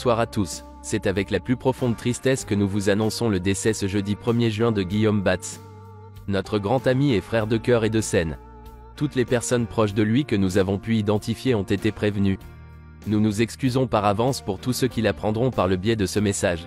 Bonsoir à tous, c'est avec la plus profonde tristesse que nous vous annonçons le décès ce jeudi 1er juin de Guillaume Batz. Notre grand ami et frère de cœur et de scène. Toutes les personnes proches de lui que nous avons pu identifier ont été prévenues. Nous nous excusons par avance pour tous ceux qui l'apprendront par le biais de ce message.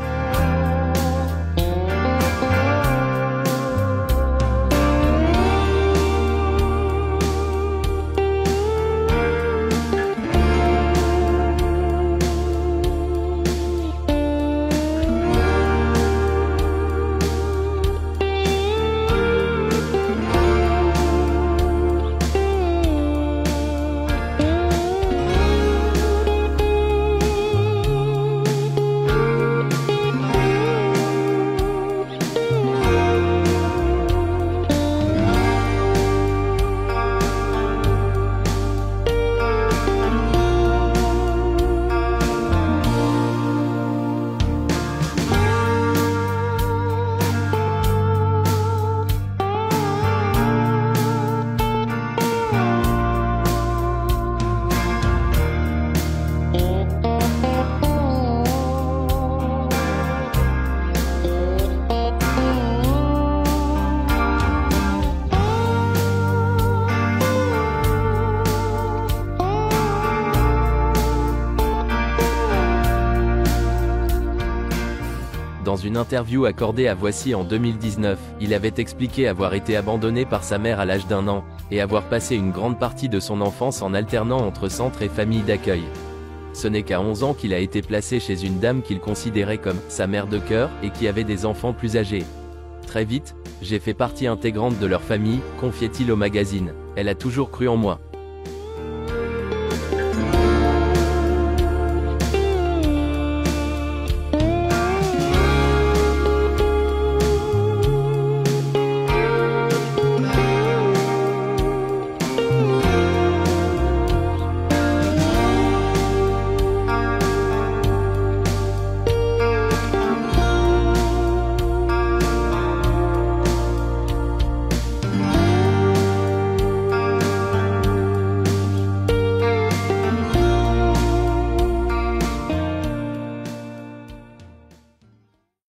Dans une interview accordée à Voici en 2019, il avait expliqué avoir été abandonné par sa mère à l'âge d'1 an, et avoir passé une grande partie de son enfance en alternant entre centre et famille d'accueil. Ce n'est qu'à 11 ans qu'il a été placé chez une dame qu'il considérait comme sa mère de cœur et qui avait des enfants plus âgés. Très vite, j'ai fait partie intégrante de leur famille, confiait-il au magazine. Elle a toujours cru en moi.